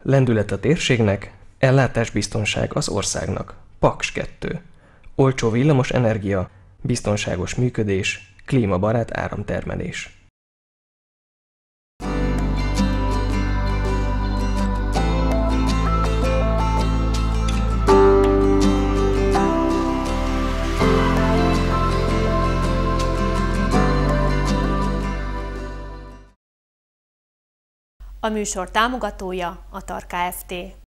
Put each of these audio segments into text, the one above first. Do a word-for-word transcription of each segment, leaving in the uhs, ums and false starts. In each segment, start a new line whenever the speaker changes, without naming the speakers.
Lendület a térségnek, ellátásbiztonság az országnak. Paks kettő. Olcsó villamos energia, biztonságos működés, klímabarát áramtermelés.
A műsor támogatója a TAR Kft.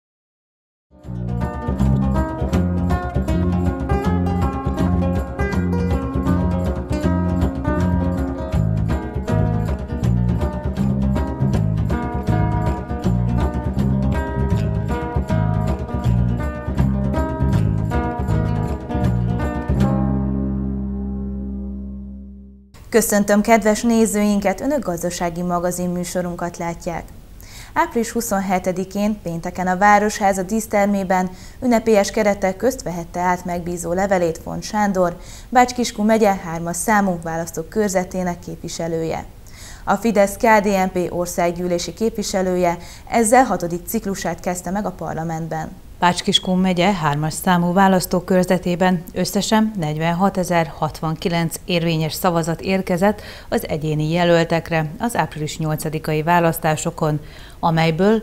Köszöntöm kedves nézőinket, Önök gazdasági magazin műsorunkat látják. április huszonhetedikén pénteken a Városháza dísztermében ünnepélyes keretek közt vehette át megbízó levelét Font Sándor, Bács-Kiskun megye hármas számú választókörzetének képviselője. A Fidesz-ká dé en pé országgyűlési képviselője ezzel hatodik ciklusát kezdte meg a parlamentben.
Bács-Kiskun megye hármas számú választókörzetében összesen negyvenhatezer hatvankilenc érvényes szavazat érkezett az egyéni jelöltekre az április nyolcadikai választásokon, amelyből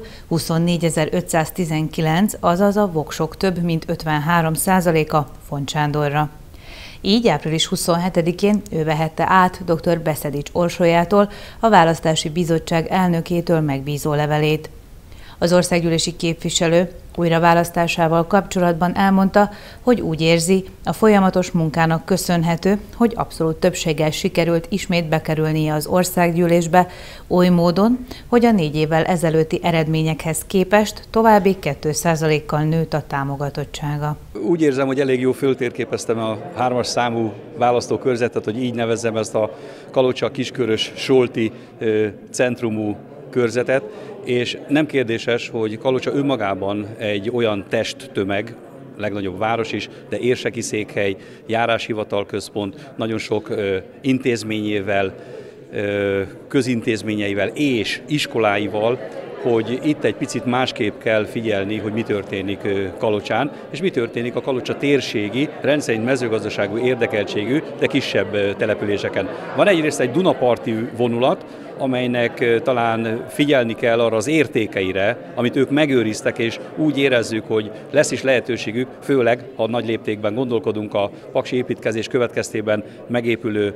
huszonnégyezer-ötszáztizenkilenc, azaz a voksok több mint ötvenhárom százaléka Font Sándorra. Így április huszonhetedikén ő vehette át dr. Beszedics Orsolyától, a Választási Bizottság elnökétől megbízó levelét. Az országgyűlési képviselő újraválasztásával kapcsolatban elmondta, hogy úgy érzi, a folyamatos munkának köszönhető, hogy abszolút többséggel sikerült ismét bekerülnie az országgyűlésbe, oly módon, hogy a négy évvel ezelőtti eredményekhez képest további két százalékkal nőtt a támogatottsága.
Úgy érzem, hogy elég jó föltérképeztem a hármas számú választókörzetet, hogy így nevezzem ezt a Kalocsa-Kiskörös-Solti centrumú körzetet, és nem kérdéses, hogy Kalocsa önmagában egy olyan testtömeg, legnagyobb város is, de érseki székhely, járáshivatalközpont, nagyon sok ö, intézményével, ö, közintézményeivel és iskoláival, hogy itt egy picit másképp kell figyelni, hogy mi történik Kalocsán, és mi történik a Kalocsa térségi, rendszerint mezőgazdaságú érdekeltségű, de kisebb településeken. Van egyrészt egy Dunaparti vonulat, amelynek talán figyelni kell arra az értékeire, amit ők megőriztek, és úgy érezzük, hogy lesz is lehetőségük, főleg, ha nagy léptékben gondolkodunk a paksi építkezés következtében megépülő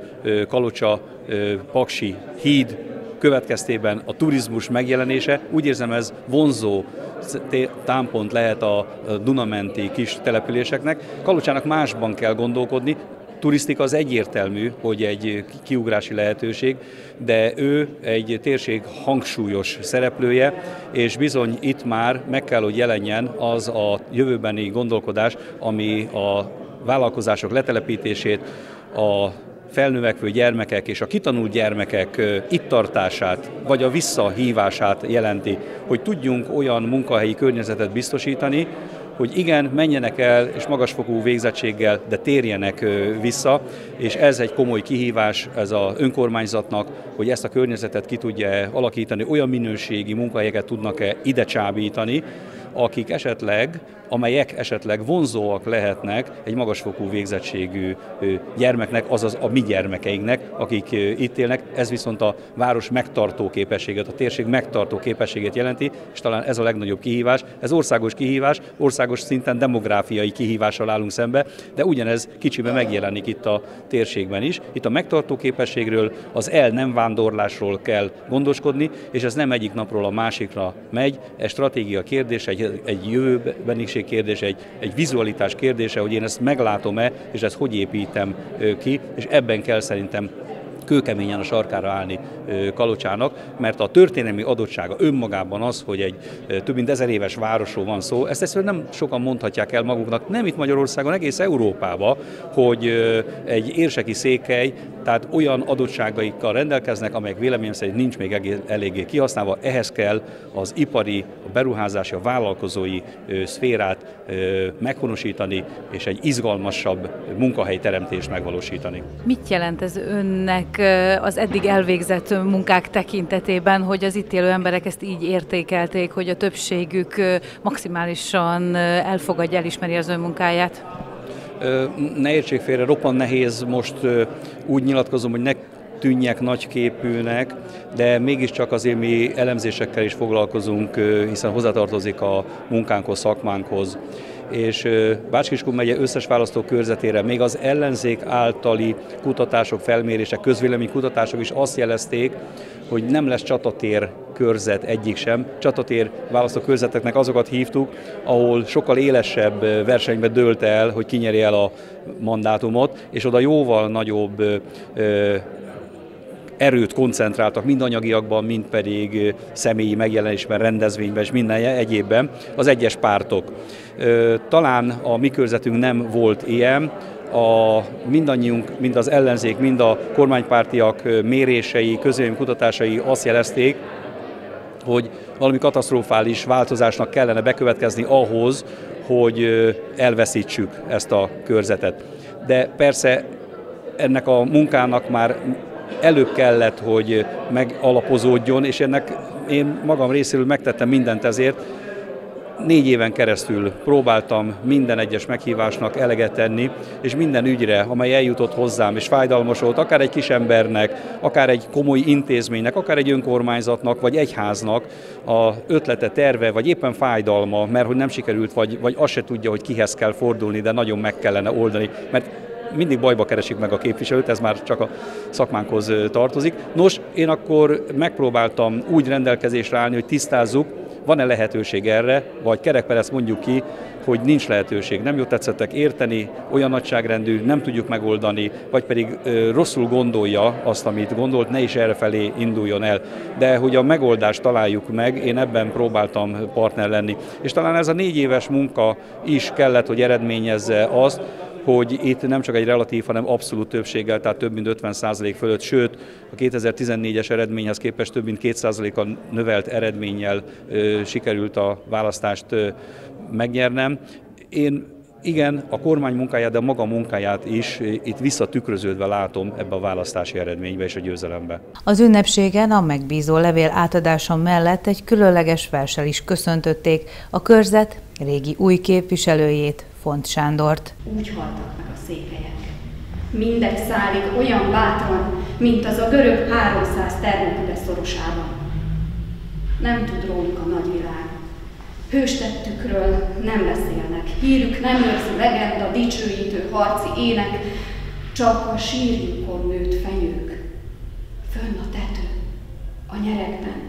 Kalocsa-Paksi híd következtében a turizmus megjelenése. Úgy érzem, ez vonzó támpont lehet a Dunamenti kis településeknek. Kalocsának másban kell gondolkodni. Turisztika az egyértelmű, hogy egy kiugrási lehetőség, de ő egy térség hangsúlyos szereplője, és bizony itt már meg kell, hogy jelenjen az a jövőbeni gondolkodás, ami a vállalkozások letelepítését, a felnövekvő gyermekek és a kitanult gyermekek itt tartását, vagy a visszahívását jelenti, hogy tudjunk olyan munkahelyi környezetet biztosítani, hogy igen, menjenek el, és magasfokú végzettséggel, de térjenek vissza, és ez egy komoly kihívás ez az önkormányzatnak, hogy ezt a környezetet ki tudja alakítani, olyan minőségi munkahelyeket tudnak-e ide csábítani, akik esetleg, amelyek esetleg vonzóak lehetnek egy magasfokú végzettségű gyermeknek, azaz a mi gyermekeinknek, akik itt élnek. Ez viszont a város megtartó képességet, a térség megtartó képességét jelenti, és talán ez a legnagyobb kihívás. Ez országos kihívás, országos szinten demográfiai kihívással állunk szembe, de ugyanez kicsiben megjelenik itt a térségben is. Itt a megtartó képességről, az el nem vándorlásról kell gondoskodni, és ez nem egyik napról a másikra megy. Ez stratégia kérdés, egy, egy jövőbeniség kérdése, egy, egy vizualitás kérdése, hogy én ezt meglátom-e, és ezt hogy építem ki, és ebben kell szerintem kőkeményen a sarkára állni Kalocsának, mert a történelmi adottsága önmagában az, hogy egy több mint ezer éves városról van szó, ezt egyszerűen nem sokan mondhatják el maguknak, nem itt Magyarországon, egész Európában, hogy egy érseki székhely, tehát olyan adottságaikkal rendelkeznek, amelyek véleményem szerint nincs még eléggé kihasználva, ehhez kell az ipari, a beruházási, a vállalkozói szférát meghonosítani, és egy izgalmasabb munkahelyteremtést megvalósítani.
Mit jelent ez önnek az eddig elvégzett munkák tekintetében, hogy az itt élő emberek ezt így értékelték, hogy a többségük maximálisan elfogadja, elismeri az ön munkáját?
Ne értsék félre, roppant nehéz most úgy nyilatkozom, hogy ne tűnjek nagyképűnek, de mégiscsak azért mi elemzésekkel is foglalkozunk, hiszen hozzátartozik a munkánkhoz, szakmánkhoz. És Bács-Kiskun megye összes választókörzetére még az ellenzék általi kutatások, felmérések, közvéleménykutatások is azt jelezték, hogy nem lesz csatatér körzet egyik sem. Csatatér választókörzeteknek azokat hívtuk, ahol sokkal élesebb versenybe dőlt el, hogy ki nyeri el a mandátumot, és oda jóval nagyobb erőt koncentráltak mind anyagiakban, mind pedig személyi megjelenésben, rendezvényben és minden egyébben az egyes pártok. Talán a mi körzetünk nem volt ilyen, a mindannyiunk, mind az ellenzék, mind a kormánypártiak mérései, közvéleménykutatásai azt jelezték, hogy valami katasztrofális változásnak kellene bekövetkezni ahhoz, hogy elveszítsük ezt a körzetet. De persze ennek a munkának már előbb kellett, hogy megalapozódjon, és ennek én magam részéről megtettem mindent ezért. Négy éven keresztül próbáltam minden egyes meghívásnak eleget tenni, és minden ügyre, amely eljutott hozzám, és fájdalmas volt, akár egy kisembernek, akár egy komoly intézménynek, akár egy önkormányzatnak, vagy egyháznak a ötlete, terve, vagy éppen fájdalma, mert hogy nem sikerült, vagy, vagy azt se tudja, hogy kihez kell fordulni, de nagyon meg kellene oldani, mert mindig bajba keresik meg a képviselőt, ez már csak a szakmánkhoz tartozik. Nos, én akkor megpróbáltam úgy rendelkezésre állni, hogy tisztázzuk, van-e lehetőség erre, vagy kerekper ezt mondjuk ki, hogy nincs lehetőség, nem jól tetszettek érteni, olyan nagyságrendű, nem tudjuk megoldani, vagy pedig ö, rosszul gondolja azt, amit gondolt, ne is errefelé induljon el. De hogy a megoldást találjuk meg, én ebben próbáltam partner lenni. És talán ez a négy éves munka is kellett, hogy eredményezze azt, hogy itt nem csak egy relatív, hanem abszolút többséggel, tehát több mint ötven százalék fölött, sőt a kétezer-tizennégyes eredményhez képest több mint két százalékkal növelt eredménnyel ö, sikerült a választást ö, megnyernem. Én igen, a kormány munkáját, de a maga munkáját is itt visszatükröződve látom ebbe a választási eredménybe és a győzelembe.
Az ünnepségen a megbízó levél átadása mellett egy különleges verssel is köszöntötték a körzet régi új képviselőjét, Font Sándort.
Úgy haltak meg a székelyek. Mindegy szálig olyan bátran, mint az a görög háromszáz Termopüle szorosában. Nem tud róluk a nagyvilág. Hőstettükről nem beszélnek, hírük nem őrzi legenda, dicsőítő harci ének, csak a sírjukon nőtt fenyők, fönn a tető, a nyeregben,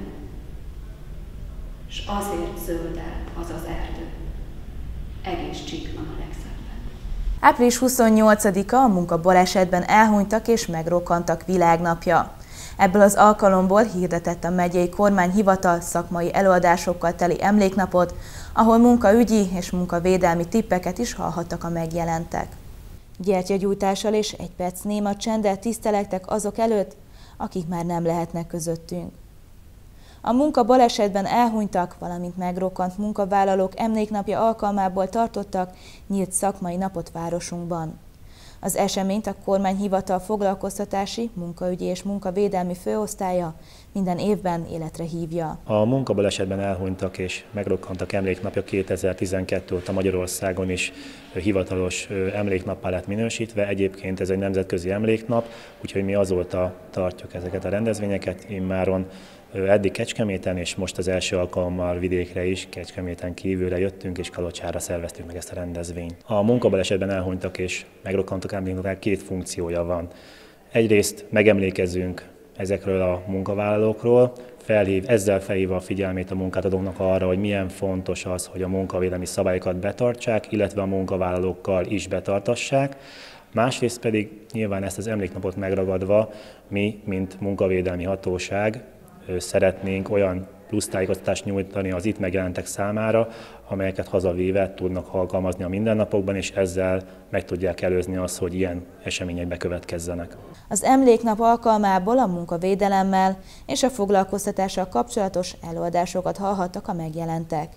s azért zöldel az az erdő, egész Csíkban a legszebben.
április huszonnyolcadika a munkabalesetben elhunytak és megrokkantak világnapja. Ebből az alkalomból hirdetett a megyei kormányhivatal szakmai előadásokkal teli emléknapot, ahol munkaügyi és munkavédelmi tippeket is hallhattak a megjelentek. Gyertyagyújtással és egy perc néma csenddel tisztelektek azok előtt, akik már nem lehetnek közöttünk. A munkabalesetben elhunytak, valamint megrokkant munkavállalók emléknapja alkalmából tartottak nyílt szakmai napot városunkban. Az eseményt a kormányhivatal foglalkoztatási, munkaügyi és munkavédelmi főosztálya minden évben életre hívja.
A munkabalesetben elhunytak és megrokkantak emléknapja kétezer-tizenkettő óta Magyarországon is hivatalos emléknappá lett minősítve. Egyébként ez egy nemzetközi emléknap, úgyhogy mi azóta tartjuk ezeket a rendezvényeket immáron. Eddig Kecskeméten, és most az első alkalommal vidékre is, Kecskeméten kívülre jöttünk, és Kalocsára szerveztük meg ezt a rendezvényt. A munkabalesetben elhunytak és megrokkantak emléknapnak két funkciója van. Egyrészt megemlékezünk ezekről a munkavállalókról, felhív, ezzel felhívva a figyelmét a munkáltatóknak arra, hogy milyen fontos az, hogy a munkavédelmi szabályokat betartsák, illetve a munkavállalókkal is betartassák. Másrészt pedig nyilván ezt az emléknapot megragadva mi, mint munkavédelmi hatóság, szeretnénk olyan plusz tájékoztatást nyújtani az itt megjelentek számára, amelyeket hazavéve tudnak alkalmazni a mindennapokban, és ezzel meg tudják előzni azt, hogy ilyen események bekövetkezzenek.
Az emléknap alkalmából a munkavédelemmel és a foglalkoztatással kapcsolatos előadásokat hallhattak a megjelentek.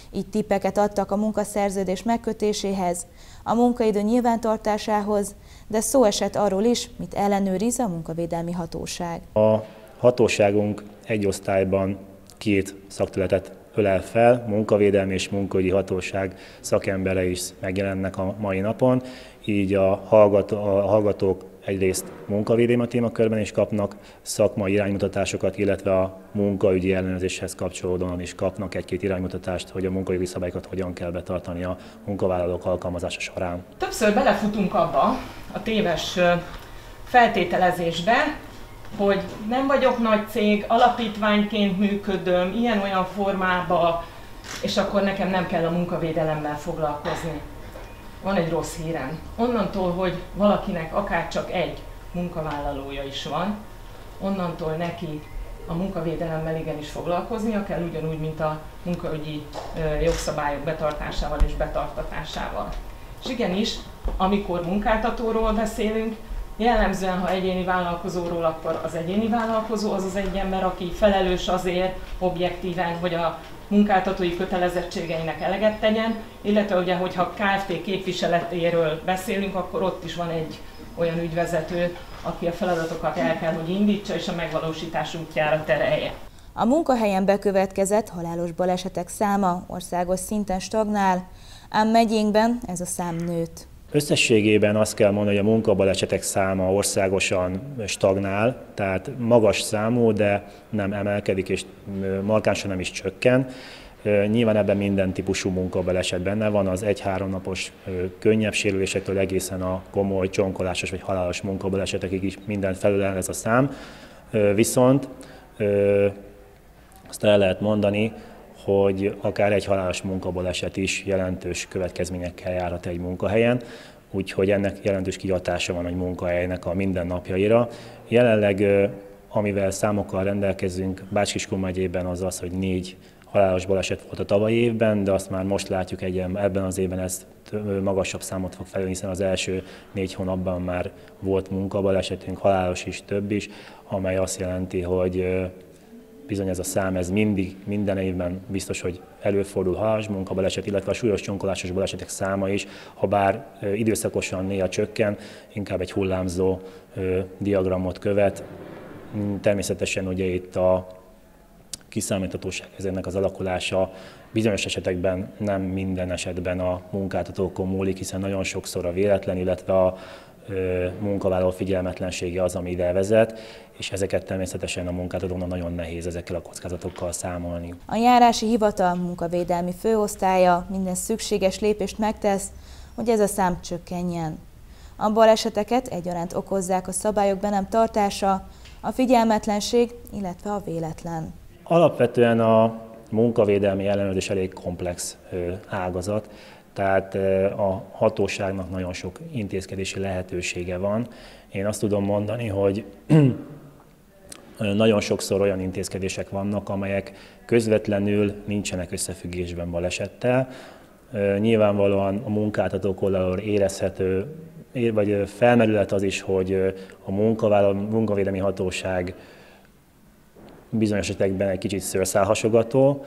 Így tippeket adtak a munkaszerződés megkötéséhez, a munkaidő nyilvántartásához, de szó esett arról is, mit ellenőriz a munkavédelmi hatóság.
A hatóságunk egy osztályban két szakterületet ölel fel, munkavédelmi és munkaügyi hatóság szakembere is megjelennek a mai napon, így a, hallgató, a hallgatók egyrészt munkavédelmi témakörben is kapnak szakmai iránymutatásokat, illetve a munkaügyi ellenőrzéshez kapcsolódóan is kapnak egy-két iránymutatást, hogy a munkaügyi szabályokat hogyan kell betartani a munkavállalók alkalmazása során.
Többször belefutunk abba a téves feltételezésbe, hogy nem vagyok nagy cég, alapítványként működöm, ilyen-olyan formában, és akkor nekem nem kell a munkavédelemmel foglalkozni. Van egy rossz hírem. Onnantól, hogy valakinek akár csak egy munkavállalója is van, onnantól neki a munkavédelemmel igenis foglalkoznia kell, ugyanúgy, mint a munkaügyi jogszabályok betartásával és betartatásával. És igenis, amikor munkáltatóról beszélünk, jellemzően, ha egyéni vállalkozóról, akkor az egyéni vállalkozó az az egy ember, aki felelős azért objektíven, hogy a munkáltatói kötelezettségeinek eleget tegyen, illetve ugye, hogyha Kft. Képviseletéről beszélünk, akkor ott is van egy olyan ügyvezető, aki a feladatokat el kell, hogy indítsa és a megvalósítás útjára terelje.
A munkahelyen bekövetkezett halálos balesetek száma országos szinten stagnál, ám megyénkben ez a szám nőtt.
Összességében azt kell mondani, hogy a munkabalesetek száma országosan stagnál, tehát magas számú, de nem emelkedik és markánsan nem is csökken. Nyilván ebben minden típusú munkabaleset benne van, az egy-három napos könnyebb sérülésektől egészen a komoly csonkolásos vagy halálos munkabalesetekig is minden felülel ez a szám. Viszont azt el lehet mondani, hogy akár egy halálos munkabaleset is jelentős következményekkel járhat egy munkahelyen, úgyhogy ennek jelentős kihatása van egy munkahelynek a mindennapjaira. Jelenleg, amivel számokkal rendelkezünk Bács-Kiskun megyében, az az, hogy négy halálos baleset volt a tavalyi évben, de azt már most látjuk, hogy ebben az évben ez magasabb számot fog felülni, hiszen az első négy hónapban már volt munkabalesetünk, halálos is, több is, amely azt jelenti, hogy bizony ez a szám, ez mindig, minden évben biztos, hogy előfordul halálos munkabaleset, illetve a súlyos csonkolásos balesetek száma is, ha bár időszakosan néha csökken, inkább egy hullámzó diagramot követ. Természetesen ugye itt a kiszámíthatóság ezeknek az alakulása bizonyos esetekben nem minden esetben a munkáltatókon múlik, hiszen nagyon sokszor a véletlen, illetve a munkavállaló figyelmetlensége az, ami ide vezet, és ezeket természetesen a munkáltatóknak nagyon nehéz ezekkel a kockázatokkal számolni.
A járási hivatal munkavédelmi főosztálya minden szükséges lépést megtesz, hogy ez a szám csökkenjen. A baleseteket egyaránt okozzák a szabályok be nem tartása, a figyelmetlenség, illetve a véletlen.
Alapvetően a munkavédelmi ellenőrzés elég komplex ágazat, tehát a hatóságnak nagyon sok intézkedési lehetősége van. Én azt tudom mondani, hogy nagyon sokszor olyan intézkedések vannak, amelyek közvetlenül nincsenek összefüggésben balesettel. Nyilvánvalóan a munkáltatók oldalról érezhető, vagy felmerülhet az is, hogy a munkavédelmi hatóság bizonyos esetekben egy kicsit szőrszálhasogató,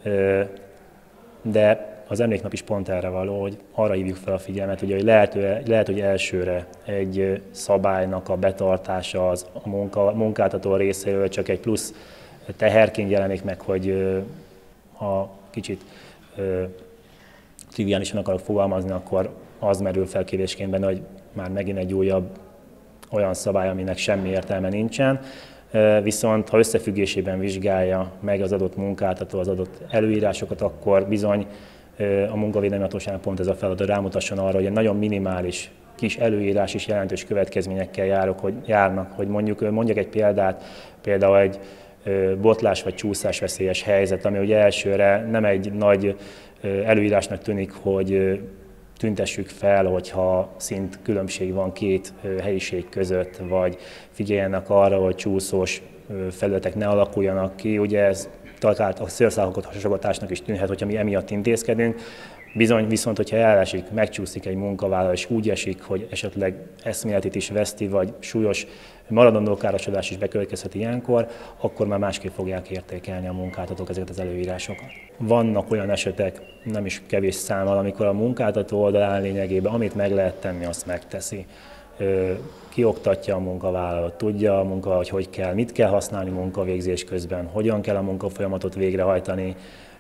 de az emléknap is pont erre való, hogy arra hívjuk fel a figyelmet, ugye, hogy lehet, lehet, hogy elsőre egy szabálynak a betartása az a munka, munkáltató részéről csak egy plusz teherként jelenik meg, hogy ha kicsit triviálisan akarok fogalmazni, akkor az merül fel kérdésként benne, hogy már megint egy újabb olyan szabály, aminek semmi értelme nincsen. Viszont ha összefüggésében vizsgálja meg az adott munkáltató az adott előírásokat, akkor bizony a munkavédelmi hatóságnak pont ez a feladat, rámutasson arra, hogy egy nagyon minimális kis előírás is jelentős következményekkel járok, hogy járnak. Hogy mondjuk, mondjak egy példát, például egy botlás vagy csúszás veszélyes helyzet, ami ugye elsőre nem egy nagy előírásnak tűnik, hogy tüntessük fel, hogyha szint különbség van két helyiség között, vagy figyeljenek arra, hogy csúszós felületek ne alakuljanak ki. Ugye ez talált a szőrszálakot hasogatásnak is tűnhet, hogyha mi emiatt intézkedünk. Bizony viszont, hogyha elesik, megcsúszik egy munkavállaló, és úgy esik, hogy esetleg eszméletét is veszti, vagy súlyos maradandó károsodás is bekövetkezhet ilyenkor, akkor már másképp fogják értékelni a munkáltatók ezeket az előírásokat. Vannak olyan esetek, nem is kevés számmal, amikor a munkáltató oldalán lényegében, amit meg lehet tenni, azt megteszi. Kioktatja a munkavállalót, tudja a munka, hogy hogy kell, mit kell használni munkavégzés közben, hogyan kell a munkafolyamatot végrehajtani,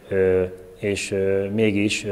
és mégis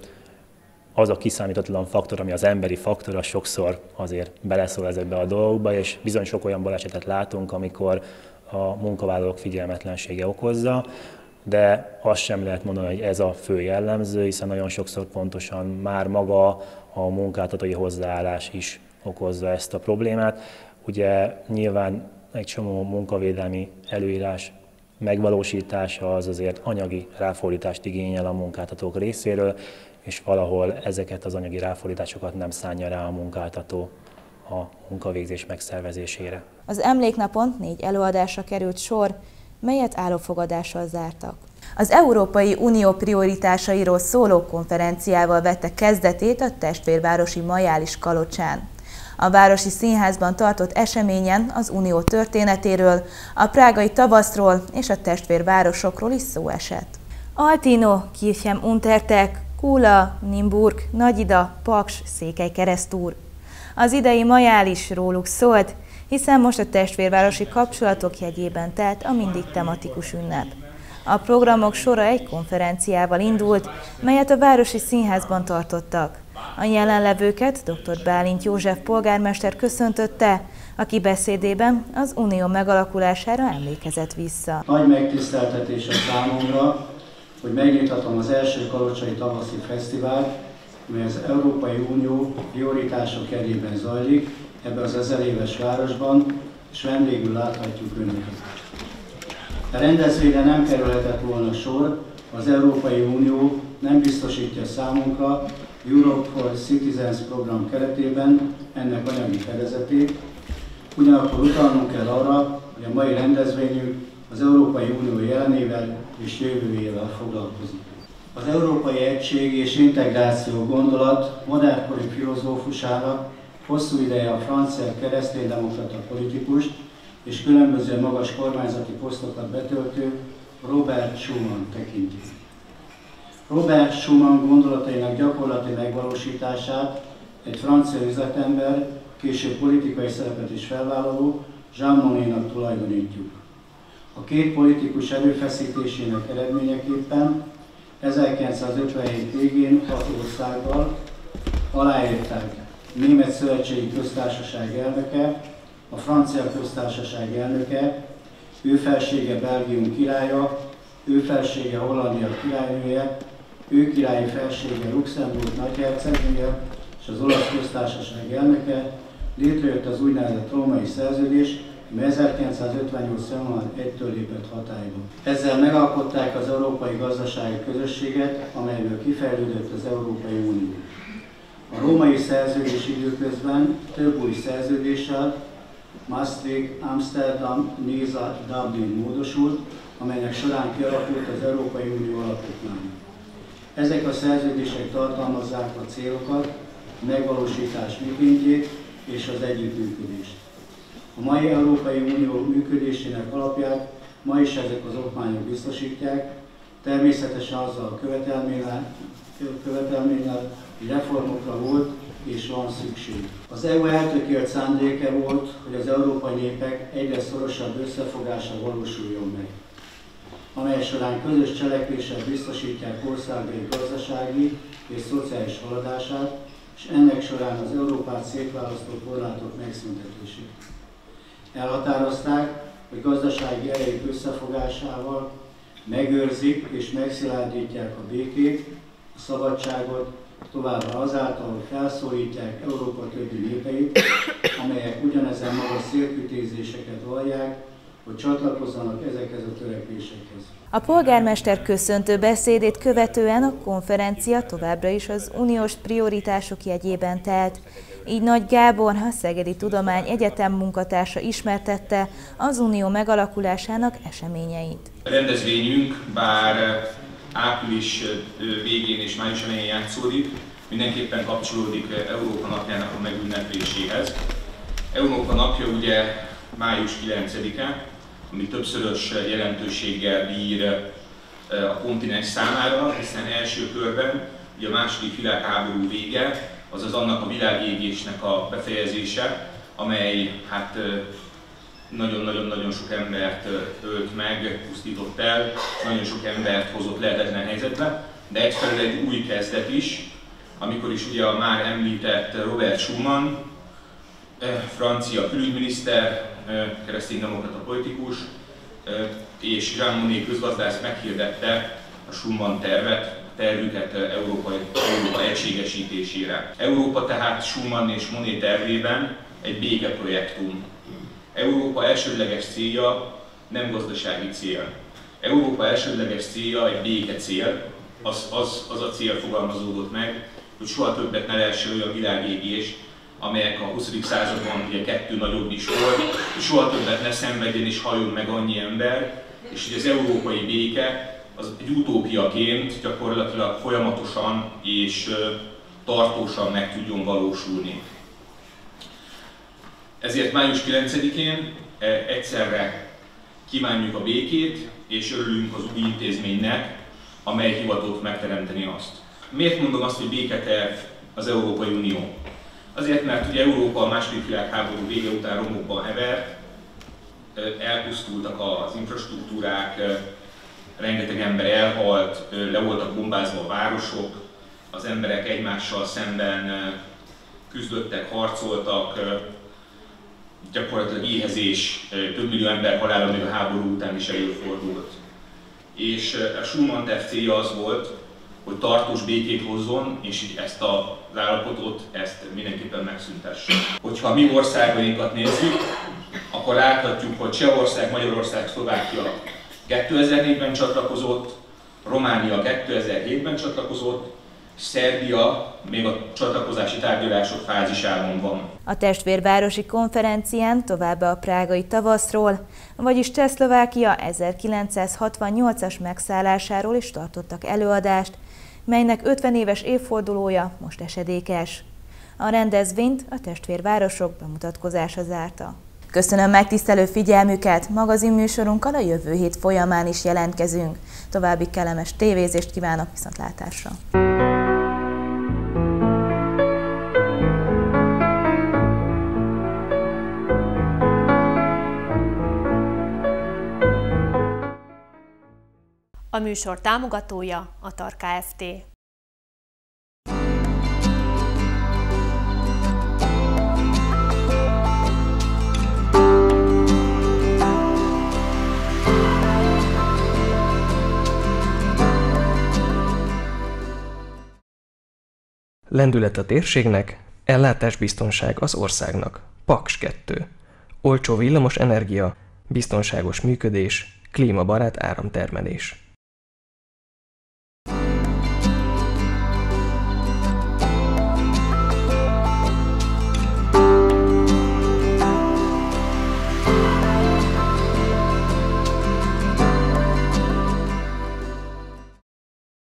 az a kiszámítatlan faktor, ami az emberi faktor, az sokszor azért beleszól ezekbe a dolgokba, és bizony sok olyan balesetet látunk, amikor a munkavállalók figyelmetlensége okozza, de azt sem lehet mondani, hogy ez a fő jellemző, hiszen nagyon sokszor pontosan már maga a munkáltatói hozzáállás is okozza ezt a problémát. Ugye nyilván egy csomó munkavédelmi előírás megvalósítása az azért anyagi ráfordítást igényel a munkáltatók részéről, és valahol ezeket az anyagi ráfordításokat nem szánja rá a munkáltató a munkavégzés megszervezésére.
Az emléknapon négy előadásra került sor, melyet állófogadással zártak. Az Európai Unió prioritásairól szóló konferenciával vette kezdetét a testvérvárosi Majális Kalocsán. A Városi Színházban tartott eseményen az Unió történetéről, a prágai tavaszról és a testvérvárosokról is szó esett. Altino, Kirchem Untertech, Kula, Nimburg, Nagyida, Paks, Székelykeresztúr. Az idei Majális róluk szólt, hiszen most a testvérvárosi kapcsolatok jegyében telt a mindig tematikus ünnep. A programok sora egy konferenciával indult, melyet a Városi Színházban tartottak. A jelenlevőket dr. Bálint József polgármester köszöntötte, aki beszédében az unió megalakulására emlékezett vissza.
Nagy megtiszteltetés a számomra, hogy megnyithatom az első kalocsai tavaszi fesztivált, mely az Európai Unió prioritások jegyében zajlik ebben az ezeréves városban, és vendégül láthatjuk Önöket. A rendezvényre nem kerülhetett volna sor, az Európai Unió nem biztosítja számunkra Europe for Citizens program keretében ennek anyagi fedezetét, ugyanakkor utalnunk kell arra, hogy a mai rendezvényünk az Európai Unió jelenével és jövőjével foglalkozik. Az Európai Egység és Integráció gondolat modernkori filozófusának, hosszú ideje a francia kereszténydemokrata politikust és különböző magas kormányzati posztokat betöltő Robert Schuman tekinti. Robert Schuman gondolatainak gyakorlati megvalósítását egy francia üzletember, később politikai szerepet is felvállaló Jean Monnet-nak tulajdonítjuk. A két politikus erőfeszítésének eredményeképpen ezerkilencszázötvenhét végén hat országgal aláírták a Német Szövetségi Köztársaság elnöke, a Francia Köztársaság elnöke, ő felsége Belgium királya, ő felsége Hollandia királynője, ő királyi felsége Luxemburg nagyhercegnője és az Olasz Köztársaság elnöke. Létrejött az úgynevezett római szerződés, mely ezerkilencszázötvennyolc. január elsejétől lépett hatályba. Ezzel megalkották az Európai Gazdasági Közösséget, amelyből kifejlődött az Európai Unió. A római szerződés időközben több új szerződéssel, Maastricht, Amsterdam, Niza, Dublin módosult, amelynek során kialakult az Európai Unió alapokmánya. Ezek a szerződések tartalmazzák a célokat, a megvalósítás mikéntjét és az együttműködést. A mai Európai Unió működésének alapját ma is ezek az okmányok biztosítják, természetesen azzal a követelménnyel, követelménnyel, hogy reformokra volt és van szükség. Az é u eltökélt szándéke volt, hogy az európai népek egyre szorosabb összefogása valósuljon meg, amely során közös cselekvéssel biztosítják országai gazdasági és szociális haladását, és ennek során az Európát szétválasztó korlátok megszüntetését. Elhatározták, hogy gazdasági erejük összefogásával megőrzik és megszilárdítják a békét, a szabadságot, továbbá azáltal, hogy felszólítják Európa többi népeit, amelyek ugyanezen magas célkütézéseket vallják, hogy csatlakozzanak ezekhez a törekvésekhez.
A polgármester köszöntő beszédét követően a konferencia továbbra is az uniós prioritások jegyében telt. Így Nagy Gábor, a Szegedi Tudományegyetem munkatársa ismertette az unió megalakulásának eseményeit.
A rendezvényünk, bár április végén és május elején játszódik, mindenképpen kapcsolódik Európa napjának a megünnepléséhez. Európa napja ugye május kilencedike, ami többszörös jelentőséggel bír a kontinens számára, hiszen első körben ugye a második világháború vége, azaz annak a világégésnek a befejezése, amely hát nagyon-nagyon-nagyon sok embert ölt meg, pusztított el, nagyon sok embert hozott lehetetlen helyzetbe, de egyfelől egy új kezdet is, amikor is ugye a már említett Robert Schuman, francia külügyminiszter, kereszténydemokrata politikus, és Jean Monnet közgazdász meghirdette a Schuman tervet, tervüket Európa, Európa egységesítésére. Európa tehát Schuman és Monnet tervében egy békeprojektum. Európa elsődleges célja nem gazdasági cél. Európa elsődleges célja egy béke cél, az, az, az a cél fogalmazódott meg, hogy soha többet ne lehessen olyan világégés, amelyek a huszadik században ugye kettő nagyobb is volt, hogy soha többet ne szenvedjen és halljon meg annyi ember, és hogy az európai béke az egy utópiaként gyakorlatilag folyamatosan és tartósan meg tudjon valósulni. Ezért május kilencedikén egyszerre kívánjuk a békét, és örülünk az új intézménynek, amely hivatott megteremteni azt. Miért mondom azt, hogy béketerv az Európai Unió? Azért, mert ugye Európa a második világháború vége után romokban hevert, elpusztultak az infrastruktúrák, rengeteg ember elhalt, le voltak bombázva a városok, az emberek egymással szemben küzdöttek, harcoltak, gyakorlatilag éhezés, több millió ember halála még a háború után is előfordult. És a Schuman terv célja az volt, hogy tartós békét hozzon, és így ezt az állapotot, ezt mindenképpen megszüntesse. Hogyha a mi országainkat nézzük, akkor láthatjuk, hogy Csehország, Magyarország, Szlovákia kétezer-négyben csatlakozott, Románia kétezer-hétben csatlakozott, Szerbia még a csatlakozási tárgyalások fázisában van.
A testvérvárosi konferencián továbbá a prágai tavaszról, vagyis Csehszlovákia ezerkilencszázhatvannyolcas megszállásáról is tartottak előadást, melynek ötven éves évfordulója most esedékes. A rendezvényt a testvérvárosok bemutatkozása zárta. Köszönöm megtisztelő figyelmüket, magazinműsorunkkal a jövő hét folyamán is jelentkezünk. További kellemes tévézést kívánok, viszontlátásra!
A műsor támogatója a TAR Kft.
Lendület a térségnek, ellátásbiztonság az országnak. Paks kettő. Olcsó villamos energia, biztonságos működés, klímabarát áramtermelés.